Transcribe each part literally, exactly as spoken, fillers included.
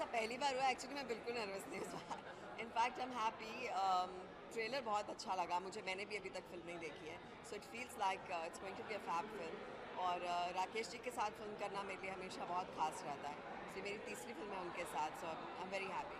ऐसा पहली बार हुआ एक्चुअली, मैं बिल्कुल नर्वस नहीं इस बार। In fact I am happy. Trailer बहुत अच्छा लगा मुझे, मैंने भी अभी तक फिल्म नहीं देखी है, so it feels like it's going to be a fab film. और uh, राकेश जी के साथ फिल्म करना मेरे लिए हमेशा बहुत खास रहता है। सो so, मेरी तीसरी फिल्म है उनके साथ, so I am very happy.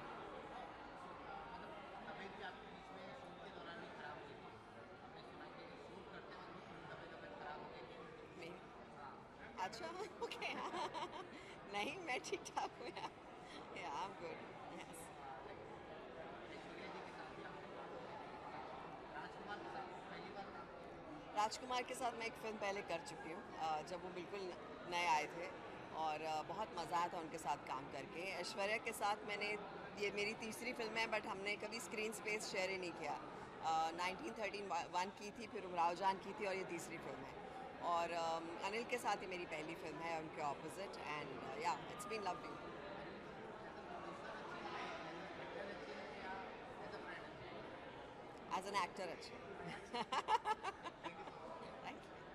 तबीयत भी आपकी बीच में शूट के दौरान ही खराब हुई थी। हमने सुना कि शूट करते वक्त भी थोड़ी तबीयत तबीयत खराब हो गई थी। नहीं, हाँ। अच्छा, ओके। नहीं, मैं ठीक ठाक हूँ यार, yeah I am good, yes. Aishwarya ji के साथ भी आपने काम किया है। राजकुमार के साथ पहली बार काम किया। राजकुमार के साथ मैं एक फ़िल्म पहले कर चुकी हूँ, अ, जब वो बिल्कुल नए आए थे, और अ, बहुत मज़ा आया था उनके साथ काम करके। ऐश्वर्या के साथ मैंने, ये मेरी तीसरी फिल्म है, बट हमने कभी स्क्रीन स्पेस शेयर ही नहीं किया। नाइनटीन थर्टीन वन की थी, फिर उमराव जान की थी, और ये तीसरी फिल्म है। और अम, अनिल के साथ ही मेरी पहली फिल्म है, उनके opposite, and yeah it's been lovely. Anil sir as a producer अच्छे हैं, एज अ एक्टर अच्छे हैं, या एज अ फ्रेंड अच्छे हैं? एज एन एक्टर अच्छे। Thank you so much. Thank you.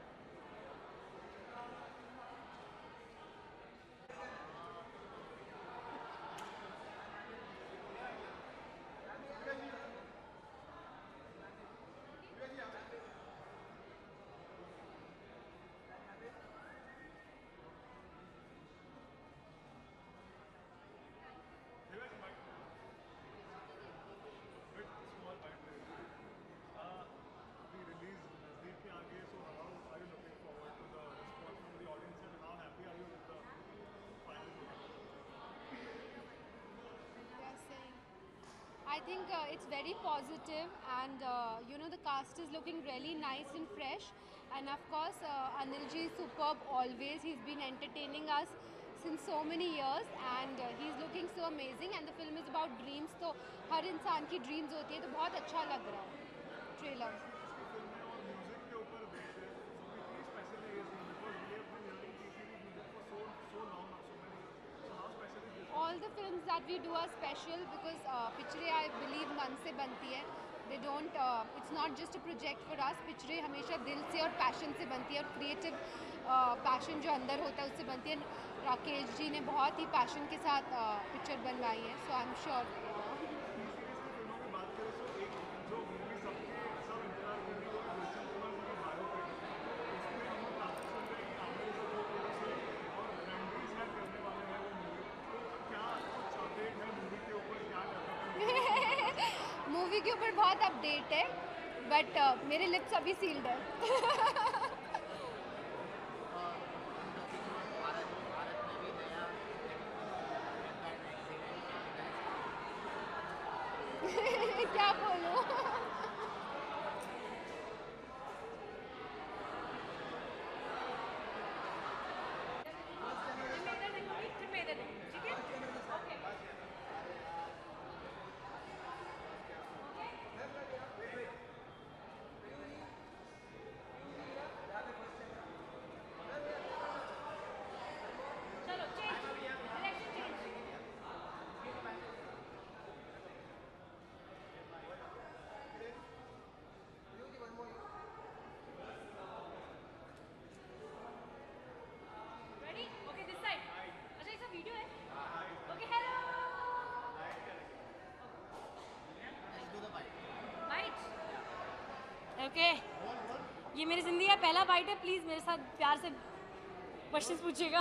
bit small boundary. Uh, the release नज़दीक के आगे, so how are you looking forward to the response from the audience and how happy are you with the final product? They are saying. I think uh, it's very positive, and uh, you know the cast is looking really nice and fresh, and of course uh, Anil ji is superb always. He's been entertaining us since so many years, and uh, he's looking so amazing. And the film is about dreams, तो हर इंसान की dreams होती है, तो बहुत अच्छा लग रहा है ट्रेलर। इसकी फिल्में और म्यूजिक के ऊपर बेस्ड है, so कितनी स्पेशल है ये film, because we have been hearing T C music for so so long now, so many years. So how special is this one? All the films that we do are special because uh, pictures I believe मन से बनती है. They don't. Uh, it's not just a project for us. पिक्चरें हमेशा दिल से और passion से बनती है, और क्रिएटिव पैशन जो अंदर होता है उससे बनती है. राकेश जी ने बहुत ही पैशन के साथ पिक्चर बनवाई है, so I am sure. T Series की फिल्मों की बात करें, तो एक जो मूवी सबके सब इंतजार कर रही है वो गुलशन कुमार जी की बायोपिक, उसमें हम लोग काफी सुन रहे हैं कि आमिर जो को प्रोड्यूसर और रणवीर शायद करने वाले हैं वो मूवी, तो क्या कुछ अपडेट है मूवी के ऊपर, क्या डेवलपमेंट? मूवी के ऊपर बहुत अपडेट है, बट uh, मेरे लिप्स अभी सील्ड है. भारत भारत में भी नया एक्सीडेंट क्या बोलूं. Ready? Okay, this side. अच्छा, इसका वीडियो है? Okay, hello. Let's do the bite. Bite. Okay. ये मेरी जिंदगी का पहला बाइट है. प्लीज मेरे साथ प्यार से क्वेश्चंस पूछिएगा.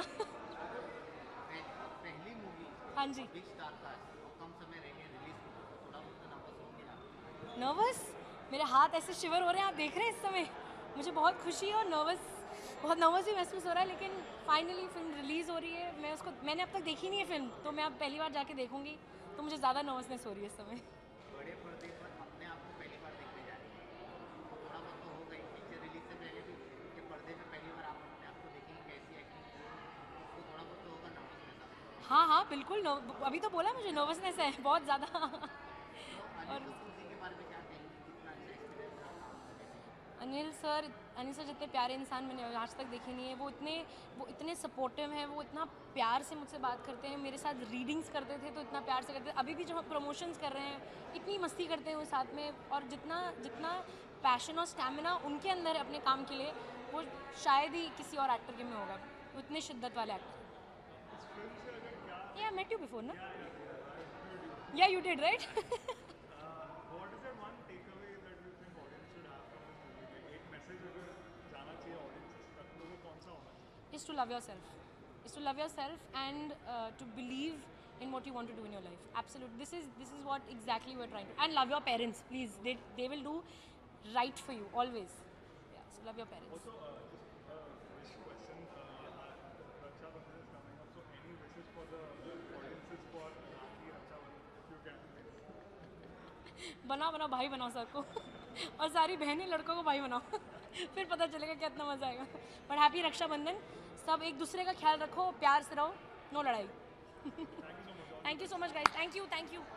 पहली मूवी हाँ जी. बिग स्टार का और कम समय रह गया रिलीज को, थोड़ा बहुत नर्वस हो गया? नर्वस? मेरे हाथ ऐसे शिवर हो रहे हैं, आप देख रहे हैं इस समय. मुझे बहुत खुशी और नर्वस, बहुत नर्वस भी महसूस हो रहा है, लेकिन फाइनली फिल्म रिलीज़ हो रही है. मैं उसको, मैंने अब तक देखी नहीं है फिल्म, तो मैं अब पहली बार जाके देखूंगी, तो मुझे ज़्यादा नर्वसनेस हो रही है इस समय. बड़े पर्दे पर अपने आप को पहली बार देखने जा रही है, तो थोड़ा बहुत तो होगा ही पिक्चर रिलीज से पहले भी कि पर्दे में पहली बार आप अपने आप को देखेंगे कैसी एक्टिंग, तो थोड़ा बहुत तो होगा नर्वसनेस. हाँ हाँ बिल्कुल. नर्व- अभी तो बोला मुझे नर्वसनेस है बहुत ज़्यादा. तो और अनिल कपूर जी के बारे में क्या कहेंगे, कितना अच्छा एक्सपीरियंस रहा काम करने में? अनिल सर, अनिल सर जितने प्यारे इंसान मैंने आज तक देखे नहीं है. वो इतने वो इतने सपोर्टिव हैं, वो इतना प्यार से मुझसे बात करते हैं. मेरे साथ रीडिंग्स करते थे तो इतना प्यार से करते हैं. अभी भी जो हम प्रमोशंस कर रहे हैं इतनी मस्ती करते हैं वो साथ में. और जितना जितना पैशन और स्टैमिना उनके अंदर है अपने काम के लिए, वो शायद ही किसी और एक्टर के में होगा. वो इतने शिद्दत वाले एक्टर. इस फिल्म से अगर क्या Yeah, I met you before, no? Yeah, you did, right? What is that one takeaway that you think audience should have from this movie? Like एक message अगर जाना चाहिए audiences तक तो वो कौन सा होना चाहिए? Is to love yourself. Is to love yourself and uh, to believe in what you want to do in your life. Absolutely. This is this is what exactly we're trying to. And love your parents, please. They they will do right for you always. Yeah. So love your parents. Also, uh, just a wish question. Uh, Raksha Bandhan is coming up. So, any wishes for the audiences for Rakhi Raksha Bandhan, if you can? बनाओ बनाओ भाई बनाओ sir को और सारी बहनें लड़कों को भाई बनाओ फिर पता चलेगा कितना मजा आएगा बट हैप्पी रक्षाबंधन सब एक दूसरे का ख्याल रखो प्यार से रहो नो लड़ाई thank you so much guys thank you thank you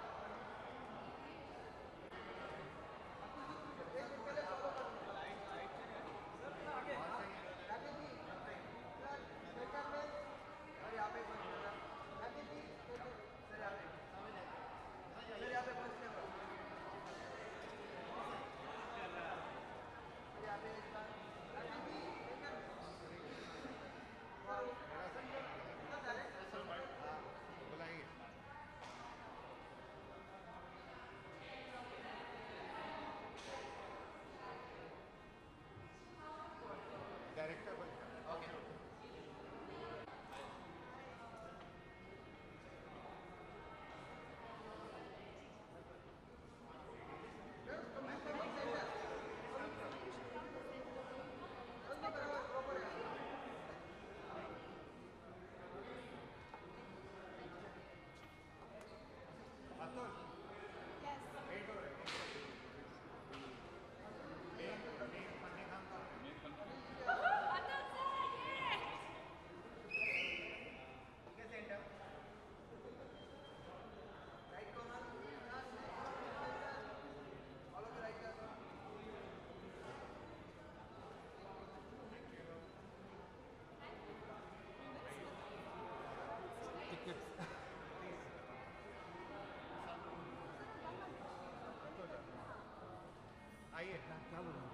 बुलाइए डायरेक्टर ओके आइए क्या बोलूँ